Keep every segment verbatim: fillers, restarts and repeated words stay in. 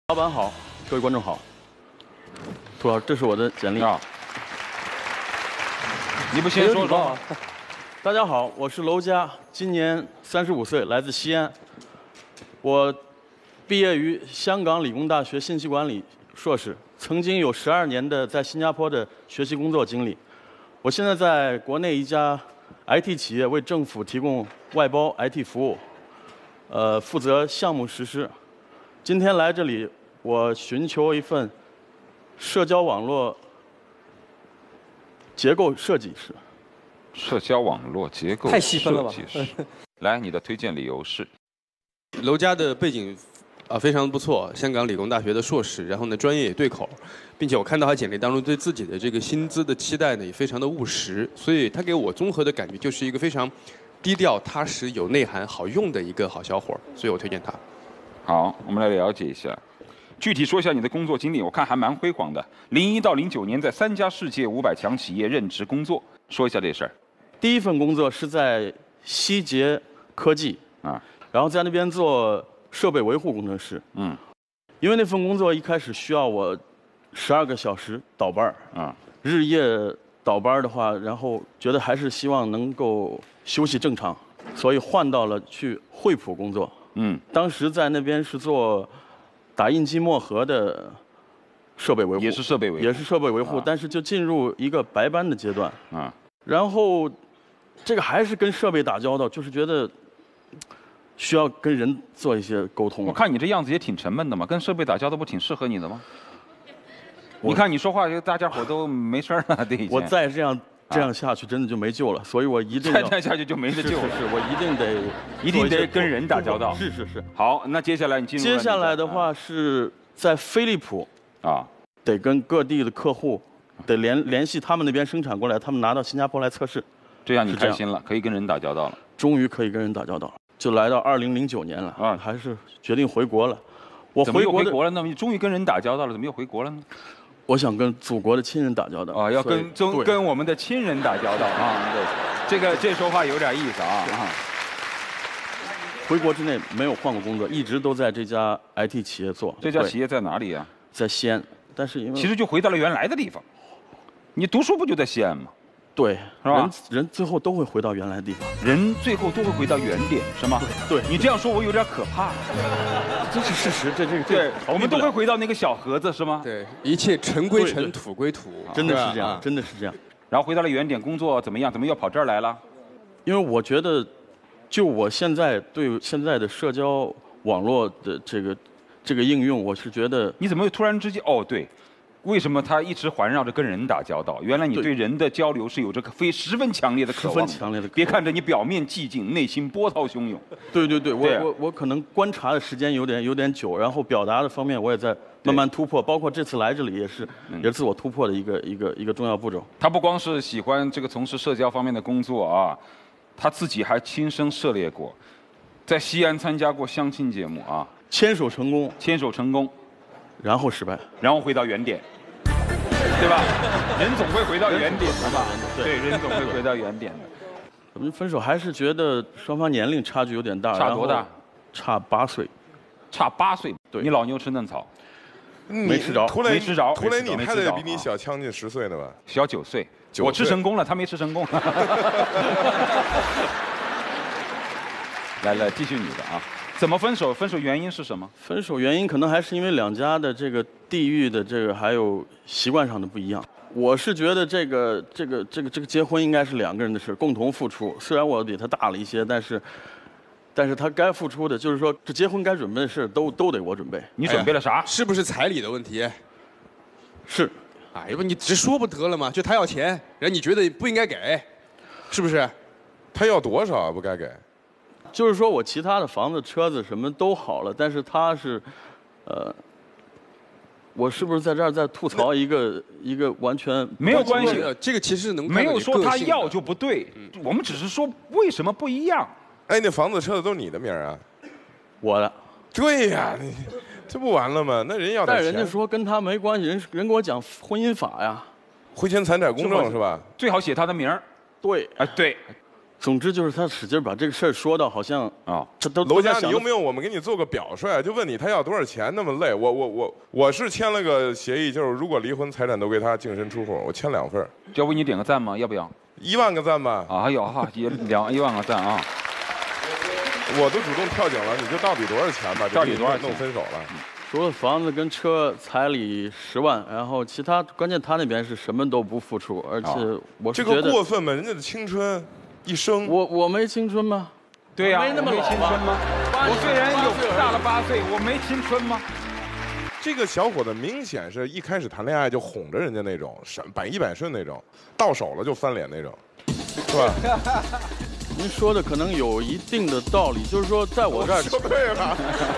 老板好，各位观众好。涂老师，这是我的简历啊。 你不先说说？ 大家好，我是娄佳，今年三十五岁，来自西安。我毕业于香港理工大学信息管理硕士，曾经有十二年的在新加坡的学习工作经历。我现在在国内一家 I T 企业为政府提供外包 I T 服务，呃，负责项目实施。今天来这里，我寻求一份社交网络结构设计师。 社交网络结构太细分了吧？ 来，你的推荐理由是？ 娄佳的背景啊非常不错，香港理工大学的硕士，然后呢专业也对口，并且我看到他简历当中对自己的这个薪资的期待呢也非常的务实，所以他给我综合的感觉就是一个非常低调、踏实、有内涵、好用的一个好小伙，所以我推荐他。 好，我们来了解一下，具体说一下你的工作经历，我看还蛮辉煌的。零一到零九年在三家世界五百强企业任职工作，说一下这事儿。 第一份工作是在希捷科技啊，然后在那边做设备维护工程师。嗯，因为那份工作一开始需要我十二个小时倒班啊，日夜倒班的话，然后觉得还是希望能够休息正常，所以换到了去惠普工作。嗯，当时在那边是做打印机墨盒的设备维护， 也是设备维护， 也是设备维护，啊、但是就进入一个白班的阶段啊。然后这个还是跟设备打交道，就是觉得需要跟人做一些沟通。 我看你这样子也挺沉闷的嘛，跟设备打交道不挺适合你的吗？你看你说话，大家伙都没声了，对。 我再这样。这样下去真的就没救了，所以我一定再这样下去就没得救了。 是是是，我一定得一定得跟人打交道。 是是是。 好，那接下来你进入。 接下来的话是在飞利浦啊，得跟各地的客户得联联系他们那边生产过来，他们拿到新加坡来测试。 这样你开心了，可以跟人打交道了。 终于可以跟人打交道了，就来到二零零九年了啊，还是决定回国了。 我回国回国了，那么你终于跟人打交道了，怎么又回国了呢？ 我想跟祖国的亲人打交道啊，要跟跟跟我们的亲人打交道啊，对，这个这说话有点意思啊。 回国之内没有换过工作，一直都在这家 I T 企业做。 这家企业在哪里啊？ 在西安，但是因为其实就回到了原来的地方。你读书不就在西安吗？ 对， 是吧？ 人人最后都会回到原来的地方， 人最后都会回到原点，是吗？ 对， 你这样说我有点可怕。 这是事实，这这个对，我们都会回到那个小盒子，是吗？ 对，一切尘归尘，土归土， 真的是这样，真的是这样。 然后回到了原点，工作怎么样？怎么又跑这儿来了？ 因为我觉得，就我现在对现在的社交网络的这个这个应用，我是觉得你怎么突然之间哦对。为什么他一直环绕着跟人打交道？原来你对人的交流是有着非十分强烈的渴望， 十分强烈的。 别看着你表面寂静，内心波涛汹涌。 对对对，我我我可能观察的时间有点有点久，然后表达的方面我也在慢慢突破，包括这次来这里也是也是自我突破的一个一个一个重要步骤。 他不光是喜欢这个从事社交方面的工作啊，他自己还亲身涉猎过，在西安参加过相亲节目啊， 牵手成功， 牵手成功。 然后失败， 然后回到原点，对吧？人总会回到原点的吧？对，人总会回到原点的。 我们分手还是觉得双方年龄差距有点大， 差多大？ 差八岁， 差八岁。 对， 你老牛吃嫩草， 没吃着， 没吃着。 涂磊，你太太比你小将近十岁呢吧？ 小九岁，我吃成功了，他没吃成功。来来，继续你的啊。怎么分手？分手原因是什么？ 分手原因可能还是因为两家的这个地域的这个还有习惯上的不一样。我是觉得这个这个这个这个结婚应该是两个人的事，共同付出。虽然我比他大了一些，但是但是他该付出的，就是说这结婚该准备的事都都得我准备。 你准备了啥？ 哎、是不是彩礼的问题？ 是。 哎，要不你直说不得了吗？就他要钱，然后你觉得不应该给，是不是？ 他要多少啊？不该给？ 就是说我其他的房子、车子什么都好了，但是他是，呃，我是不是在这儿在吐槽一个一个完全没有关系？ 这个其实能没有说他要就不对，嗯、我们只是说为什么不一样。 哎，那房子、车子都是你的名啊？ 我的。 对呀，你这不完了吗？那人要点钱。 但人家说跟他没关系，人人给我讲婚姻法呀， 婚前财产公证是吧？ 最好写他的名儿。 对， 啊对。 总之就是他使劲把这个事儿说到好像啊， 他都楼家，你用不用我们给你做个表率？就问你他要多少钱，那么累。我我我我是签了个协议，就是如果离婚，财产都归他净身出户，我签两份。 要不你点个赞吗？要不要？ 一万个赞吧。 啊，有哈，也两一万个赞啊。 我都主动跳井了，你就到底多少钱吧？ 到底多少钱？ 弄分手了。 除了房子跟车，彩礼十万，然后其他关键他那边是什么都不付出，而且我是觉得这个过分吗？人家的青春一生， 我我没青春吗？ 对呀， 没那么青春吗？我虽然有大了八岁，我没青春吗？ 这个小伙子明显是一开始谈恋爱就哄着人家那种，什百依百顺那种，到手了就翻脸那种，是吧？ 您说的可能有一定的道理，就是说在我这儿说对了。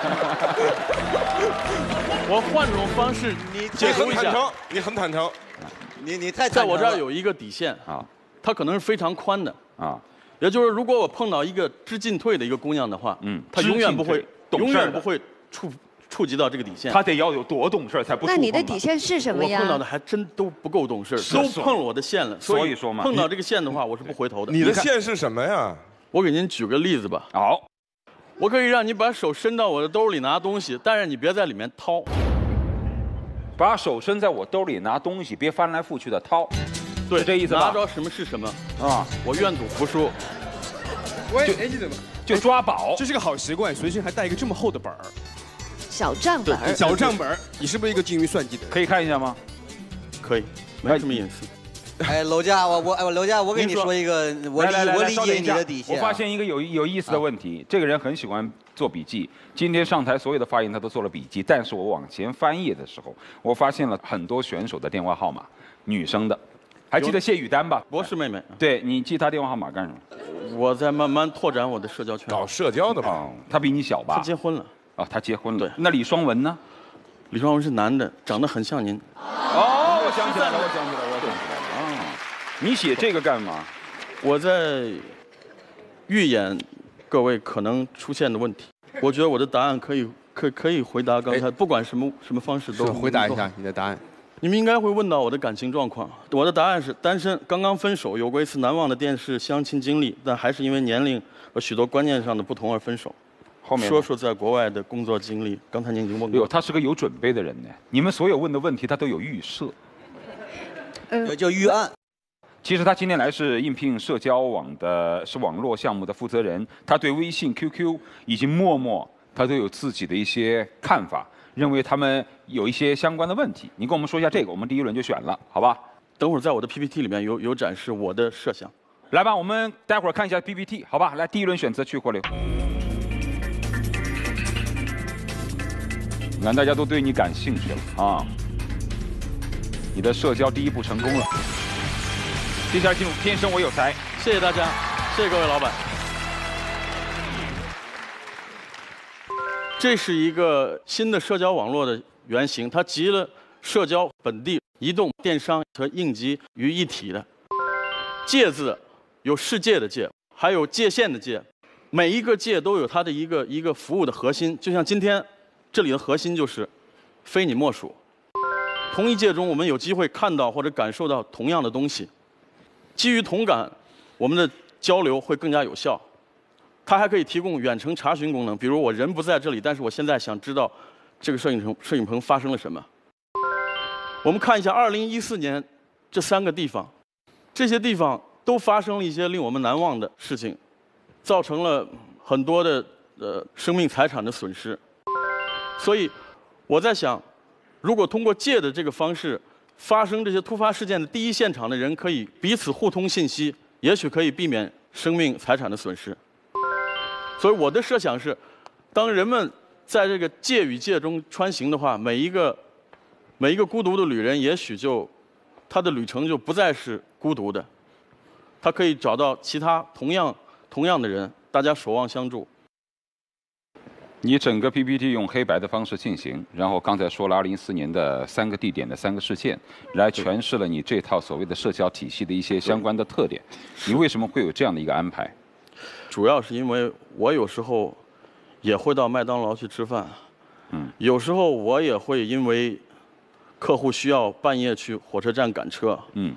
我换种方式你解读一下， 你很坦诚， 你你太在我这儿有一个底线啊，它可能是非常宽的啊，也就是如果我碰到一个知进退的一个姑娘的话，嗯，她永远不会永远不会触触及到这个底线。 她得要有多懂事才不。 那你的底线是什么呀？ 我碰到的还真都不够懂事，都碰了我的线了。 所以说嘛， 碰到这个线的话，我是不回头的。 你的线是什么呀？ 我给您举个例子吧。 好， 我可以让你把手伸到我的兜里拿东西，但是你别在里面掏。 把手伸在我兜里拿东西，别翻来覆去的掏。 对， 是这意思吧？ 拿着什么是什么啊！我愿赌服输。 喂，哎，你怎么就抓宝？ 这是个好习惯，随身还带一个这么厚的本儿。 小账本儿。 小账本儿，你是不是一个精于算计的人？ 可以看一下吗？ 可以，没什么隐私。 哎，楼家，我我哎，楼家，我跟你说一个，我理我理解你的底线。 我发现一个有有意思的问题，这个人很喜欢做笔记。今天上台所有的发言他都做了笔记，但是我往前翻页的时候，我发现了很多选手的电话号码，女生的。还记得谢雨丹吧？ 博士妹妹。 对，你记她电话号码干什么？ 我在慢慢拓展我的社交圈。 搞社交的吧？ 她比你小吧？ 她结婚了。 哦，她结婚了。 对。 那李双文呢？ 李双文是男的，长得很像您。 哦，我想起来了，我想起来了，我想起来了。啊，你写这个干嘛？ 我在预演各位可能出现的问题。我觉得我的答案可以可可以回答刚才，不管什么什么方式都回答一下你的答案。 你们应该会问到我的感情状况，我的答案是单身，刚刚分手，有过一次难忘的电视相亲经历，但还是因为年龄和许多观念上的不同而分手。 后面说说在国外的工作经历，刚才您已经问过。 哟，他是个有准备的人呢。你们所有问的问题，他都有预设， 呃，叫预案。 其实他今天来是应聘社交网的，是网络项目的负责人。他对微信、Q Q 以及陌陌，他都有自己的一些看法，认为他们有一些相关的问题。你跟我们说一下这个，我们第一轮就选了，好吧？ 等会儿在我的 P P T 里面有有展示我的设想。 来吧，我们待会儿看一下 P P T， 好吧？来，第一轮选择去或留。你看，大家都对你感兴趣了啊！你的社交第一步成功了。接下来进入天生我有才， 谢谢大家，谢谢各位老板。这是一个新的社交网络的原型，它集了社交、本地、移动、电商和应急于一体的。界字有世界的界，还有界限的界，每一个界都有它的一个一个服务的核心。就像今天这里的核心就是非你莫属。同一界中，我们有机会看到或者感受到同样的东西。基于同感，我们的交流会更加有效。它还可以提供远程查询功能，比如我人不在这里，但是我现在想知道这个摄影棚摄影棚发生了什么。我们看一下二零一四年这三个地方，这些地方都发生了一些令我们难忘的事情，造成了很多的呃生命财产的损失。所以我在想，如果通过借的这个方式发生这些突发事件的第一现场的人可以彼此互通信息，也许可以避免生命财产的损失。所以我的设想是，当人们在这个界与界中穿行的话，每一个每一个孤独的旅人，也许就他的旅程就不再是孤独的，他可以找到其他同样同样的人，大家守望相助。 你整个 P P T 用黑白的方式进行，然后刚才说了二零一四年的三个地点的三个事件，来诠释了你这套所谓的社交体系的一些相关的特点。你为什么会有这样的一个安排？ 主要是因为我有时候也会到麦当劳去吃饭，嗯，有时候我也会因为客户需要半夜去火车站赶车，嗯，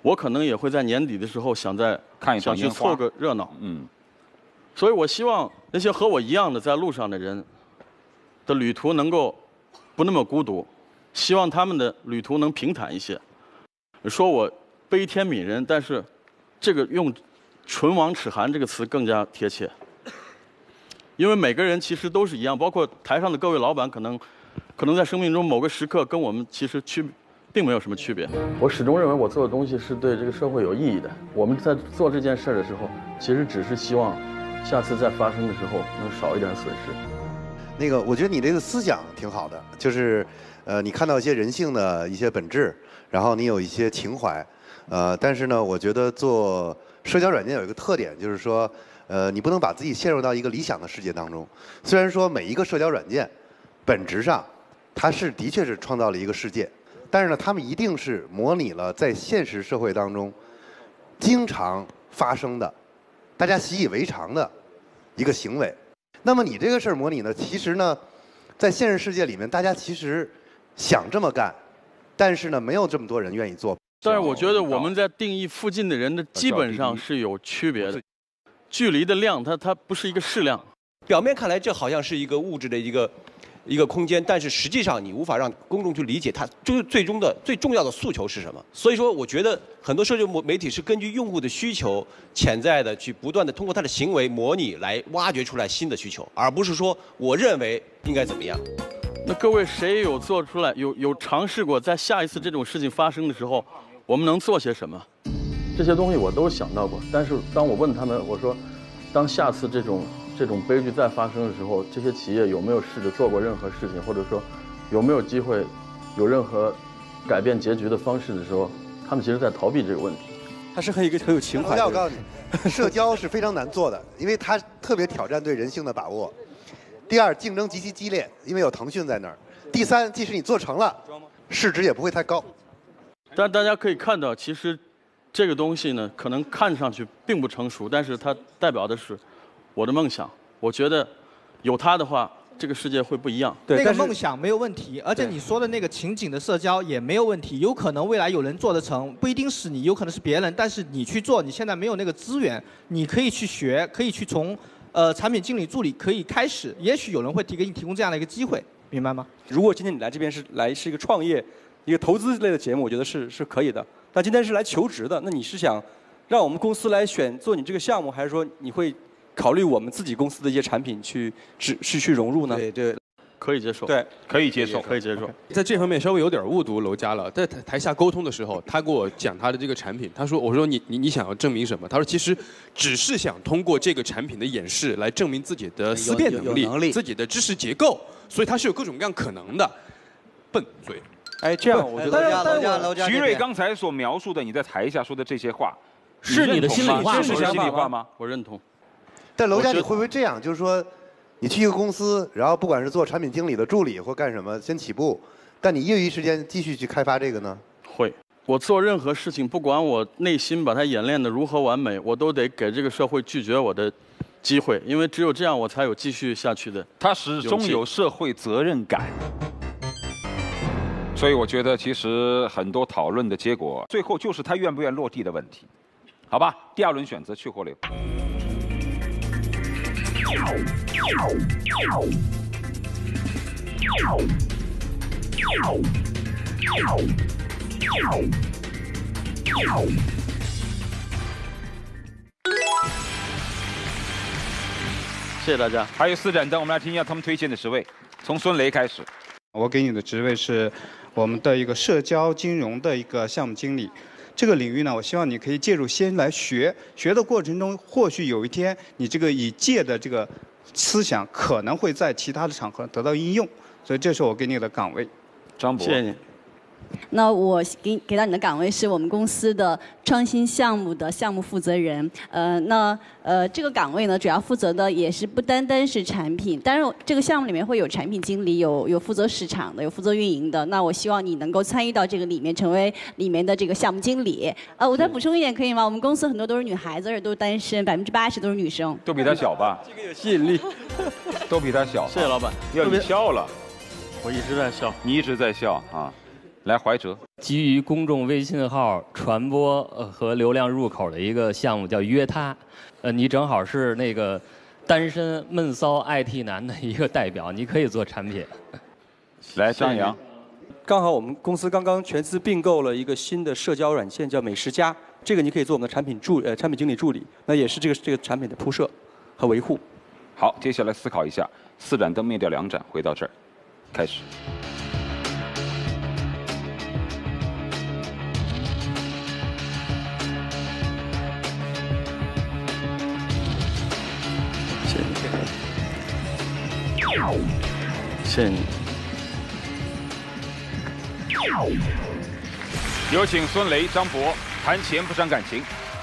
我可能也会在年底的时候想在看一场想去凑个热闹。 嗯， 所以我希望那些和我一样的在路上的人的旅途能够不那么孤独，希望他们的旅途能平坦一些。说我悲天悯人，但是这个用“唇亡齿寒”这个词更加贴切，因为每个人其实都是一样，包括台上的各位老板，可能可能在生命中某个时刻跟我们其实区并没有什么区别。我始终认为我做的东西是对这个社会有意义的。我们在做这件事的时候，其实只是希望下次再发生的时候能少一点损失。 那个，我觉得你这个思想挺好的，就是呃，你看到一些人性的一些本质，然后你有一些情怀，呃，但是呢，我觉得做社交软件有一个特点，就是说，呃，你不能把自己陷入到一个理想的世界当中。虽然说每一个社交软件，本质上它是的确是创造了一个世界，但是呢，他们一定是模拟了在现实社会当中经常发生的、大家习以为常的一个行为。那么你这个事儿模拟呢，其实呢，在现实世界里面，大家其实想这么干，但是呢，没有这么多人愿意做。 但是我觉得我们在定义附近的人的基本上是有区别的，距离的量它它不是一个适量。 表面看来这好像是一个物质的一个一个空间，但是实际上你无法让公众去理解它最最终的最重要的诉求是什么。所以说，我觉得很多社交媒体是根据用户的需求，潜在的去不断的通过他的行为模拟来挖掘出来新的需求，而不是说我认为应该怎么样。 那各位谁有做出来有有尝试过，在下一次这种事情发生的时候，我们能做些什么？这些东西我都想到过，但是当我问他们，我说，当下次这种这种悲剧再发生的时候，这些企业有没有试着做过任何事情，或者说有没有机会有任何改变结局的方式的时候，他们其实在逃避这个问题。 他是很一个很有情怀的。 我告诉你，社交是非常难做的，因为它特别挑战对人性的把握。第二，竞争极其激烈，因为有腾讯在那儿。第三，即使你做成了，市值也不会太高。 但大家可以看到，其实这个东西呢，可能看上去并不成熟，但是它代表的是我的梦想。我觉得有它的话，这个世界会不一样。 那个梦想没有问题，而且你说的那个情景的社交也没有问题。有可能未来有人做得成，不一定是你，有可能是别人。但是你去做，你现在没有那个资源，你可以去学，可以去从呃产品经理助理可以开始。也许有人会提给你提供这样的一个机会，明白吗？ 如果今天你来这边是来是一个创业、一个投资类的节目，我觉得是是可以的。但今天是来求职的，那你是想让我们公司来选做你这个项目，还是说你会考虑我们自己公司的一些产品去去去去融入呢？ 对对， 可以接受。 对， 可以接受， 可以接受。 在这方面稍微有点误读楼家了。在台台下沟通的时候，他给我讲他的这个产品，他说：“我说你你你想要证明什么？”他说：“其实只是想通过这个产品的演示来证明自己的思辨能力、 能力自己的知识结构，所以它是有各种各样可能的。”笨嘴。 哎，这样我觉得。 徐瑞刚才所描述的，你在台下说的这些话， 是你的心里话， 是心里话吗？ 我认同。 但楼家，你会不会这样？就是说，你去一个公司，然后不管是做产品经理的助理或干什么，先起步，但你业余时间继续去开发这个呢？ 会。我做任何事情，不管我内心把它演练得如何完美，我都得给这个社会拒绝我的机会，因为只有这样，我才有继续下去的。 他始终有社会责任感。所以我觉得，其实很多讨论的结果，最后就是他愿不愿落地的问题，好吧？第二轮选择去或留。 谢谢大家。 还有四盏灯，我们来听一下他们推荐的十位，从孙雷开始。 我给你的职位是我们的一个社交金融的一个项目经理。这个领域呢，我希望你可以介入先来学，学的过程中，或许有一天你这个以借的这个思想可能会在其他的场合得到应用，所以这是我给你的岗位。 张博， 谢谢你。 那我给给到你的岗位是我们公司的创新项目的项目负责人。呃，那呃这个岗位呢，主要负责的也是不单单是产品，当然这个项目里面会有产品经理，有有负责市场的，有负责运营的。那我希望你能够参与到这个里面，成为里面的这个项目经理。呃，我再补充一点可以吗？我们公司很多都是女孩子，而且都是单身，百分之八十都是女生。 都比他小吧？ 这个有吸引力。 都比他小。 谢谢老板。 要你笑了。 我一直在笑。 你一直在笑啊。 来，怀哲， 基于公众微信号传播呃和流量入口的一个项目叫约他，呃，你正好是那个单身闷骚 I T 男的一个代表，你可以做产品。 来，张扬， 刚好我们公司刚刚全资并购了一个新的社交软件，叫美食家，这个你可以做我们的产品助呃产品经理助理，那也是这个这个产品的铺设和维护。 好，接下来思考一下，四盏灯灭掉两盏，回到这儿，开始。 谢谢你。 有请孙雷、张博谈钱不伤感情。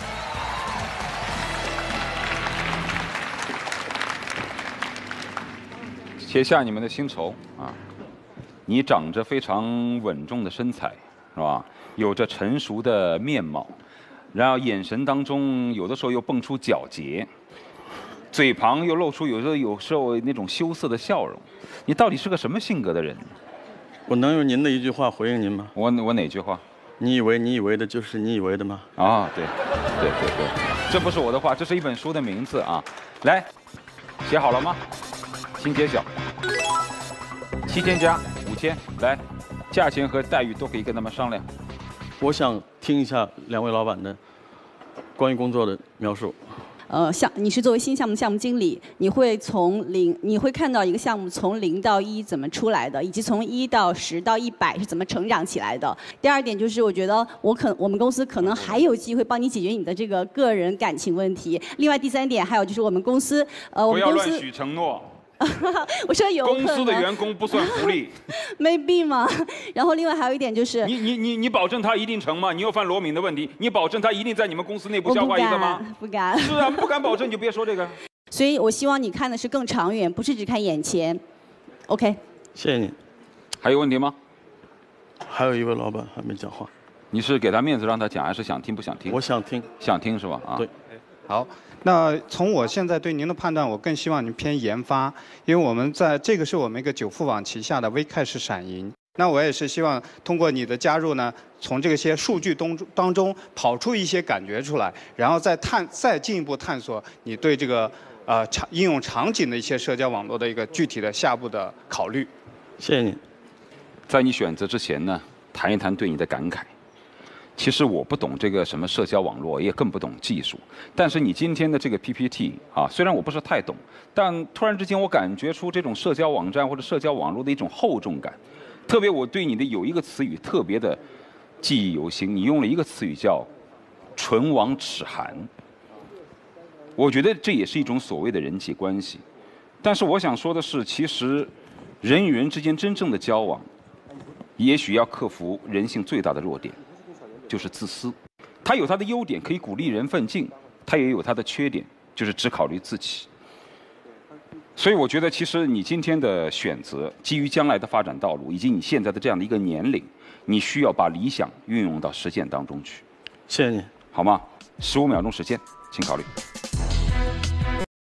写下你们的薪酬啊！你长着非常稳重的身材，是吧？有着成熟的面貌，然后眼神当中有的时候又蹦出皎洁。嘴旁又露出有时候有时候那种羞涩的笑容，你到底是个什么性格的人？ 我能用您的一句话回应您吗？ 我我哪句话？ 你以为你以为的就是你以为的吗？ 啊，对，对对对，这不是我的话，这是一本书的名字啊。来，写好了吗？请揭晓。七千加五千，来，价钱和待遇都可以跟他们商量。 我想听一下两位老板的关于工作的描述。 呃，项你是作为新项目项目经理，你会从零，你会看到一个项目从零到一怎么出来的，以及从一到十到一百是怎么成长起来的。第二点就是，我觉得我可我们公司可能还有机会帮你解决你的这个个人感情问题。另外第三点还有就是我们公司，呃，我们公司不要乱许承诺。 我说有可能公司的员工不算福利 ，maybe 嘛。然后另外还有一点就是， 你你你你保证他一定成吗？你又犯罗敏的问题，你保证他一定在你们公司内部消化一个吗？ 不敢。 是啊，不敢保证你就别说这个。 所以我希望你看的是更长远，不是只看眼前。OK。 谢谢你。 还有问题吗？ 还有一位老板还没讲话。 你是给他面子让他讲，还是想听不想听？ 我想听。 想听是吧？啊。 对。 好。那从我现在对您的判断，我更希望您偏研发，因为我们在这个是我们一个久富网旗下的微开始闪银。那我也是希望通过你的加入呢，从这些数据当中当中跑出一些感觉出来，然后再探再进一步探索你对这个呃场应用场景的一些社交网络的一个具体的下步的考虑。 谢谢你。 在你选择之前呢，谈一谈对你的感慨。其实我不懂这个什么社交网络，也更不懂技术。但是你今天的这个 P P T 啊，虽然我不是太懂，但突然之间我感觉出这种社交网站或者社交网络的一种厚重感。特别我对你的有一个词语特别的记忆犹新，你用了一个词语叫“唇亡齿寒”。我觉得这也是一种所谓的人际关系。但是我想说的是，其实人与人之间真正的交往，也许要克服人性最大的弱点。就是自私，他有他的优点，可以鼓励人奋进；他也有他的缺点，就是只考虑自己。所以我觉得，其实你今天的选择，基于将来的发展道路，以及你现在的这样的一个年龄，你需要把理想运用到实践当中去。 谢谢你， 好吗？十五秒钟时间，请考虑。